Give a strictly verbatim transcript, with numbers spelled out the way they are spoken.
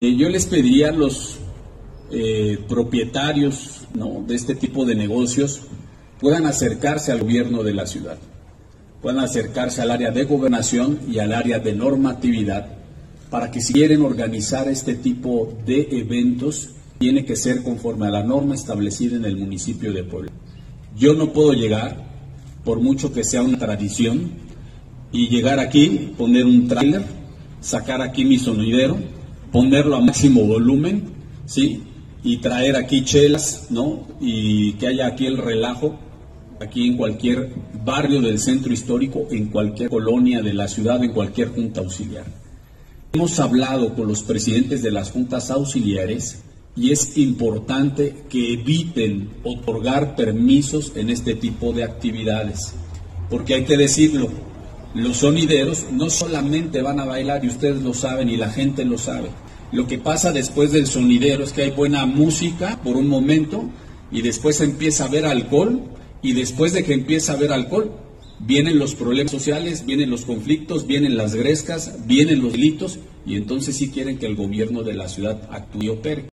Eh, yo les pediría a los eh, propietarios, ¿no?, de este tipo de negocios puedan acercarse al gobierno de la ciudad, puedan acercarse al área de gobernación y al área de normatividad para que si quieren organizar este tipo de eventos tiene que ser conforme a la norma establecida en el municipio de Puebla. Yo no puedo llegar, por mucho que sea una tradición, y llegar aquí, poner un tráiler, sacar aquí mi sonidero, ponerlo a máximo volumen, ¿sí?, y traer aquí chelas, ¿no?, y que haya aquí el relajo, aquí en cualquier barrio del centro histórico, en cualquier colonia de la ciudad, en cualquier junta auxiliar. Hemos hablado con los presidentes de las juntas auxiliares y es importante que eviten otorgar permisos en este tipo de actividades, porque hay que decirlo, los sonideros no solamente van a bailar, y ustedes lo saben y la gente lo sabe. Lo que pasa después del sonidero es que hay buena música por un momento y después empieza a haber alcohol, y después de que empieza a haber alcohol vienen los problemas sociales, vienen los conflictos, vienen las grescas, vienen los delitos, y entonces sí quieren que el gobierno de la ciudad actúe y opere.